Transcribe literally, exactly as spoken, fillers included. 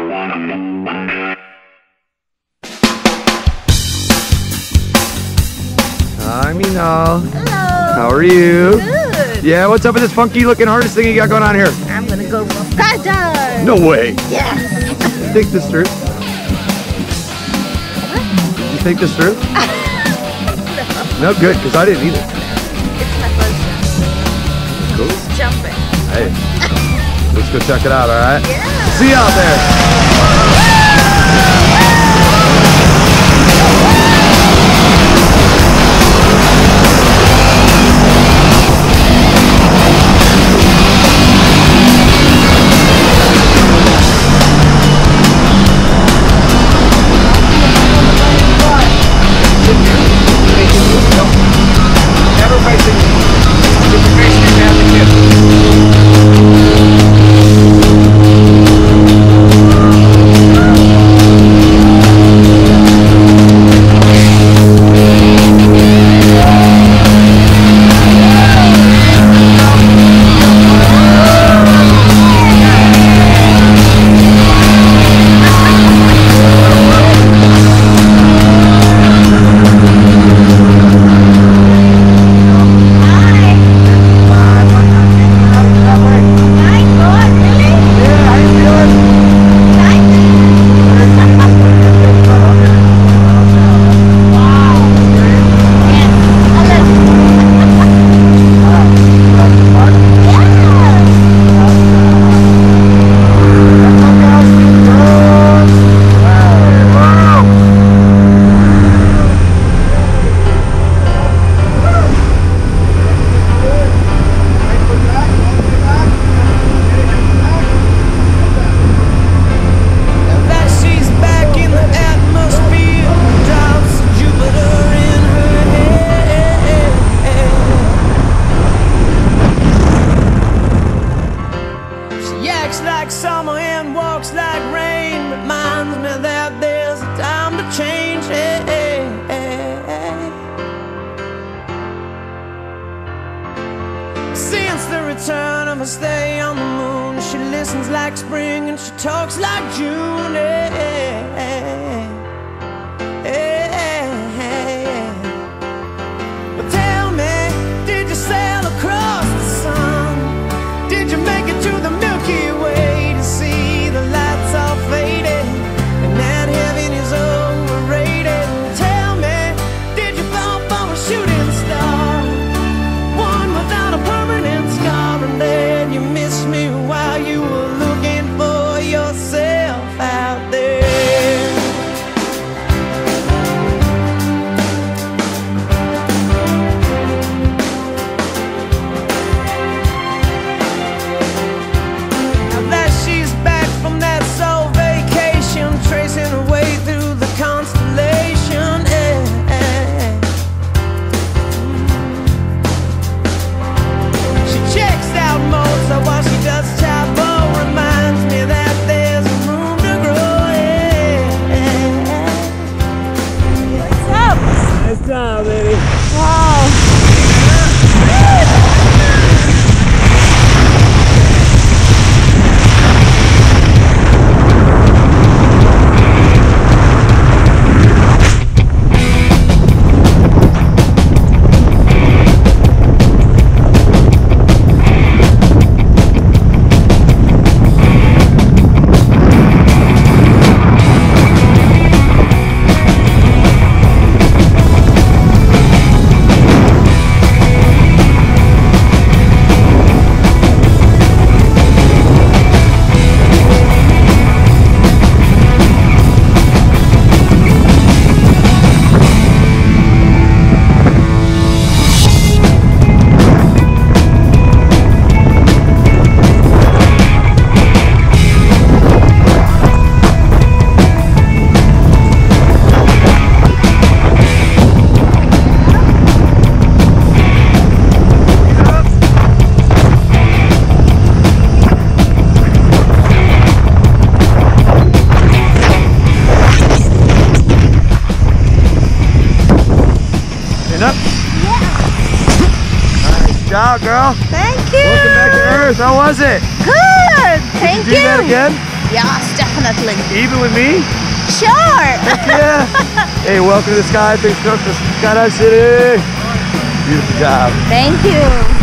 Hi, Meenal. Hello. How are you? Good. Yeah, what's up with this funky looking harness thing you got going on here? I'm gonna go for a skydive. No way. Yes. You think this through? What? You think this through? No. No, good, because I didn't either. It's my first time. Cool. Just jumping. Hey, let's go check it out, all right? Yeah. See you out there. Like summer and walks like rain, reminds me that there's a time to change. Hey, hey, hey. Since the return of her stay on the moon, she listens like spring and she talks like June. Hey, hey, hey, hey. But tell me, did you sail across the sun? Did you make it to the Milky Way? Down, baby. Wow. job, girl. Thank you. Welcome back to Earth. How was it? Good. Thank Did you do you. that again? Yes, definitely. Definitely. Even with me? Sure. Yeah. Hey, welcome to the Sky. Thanks for coming to Skydive City. Beautiful job. Thank you.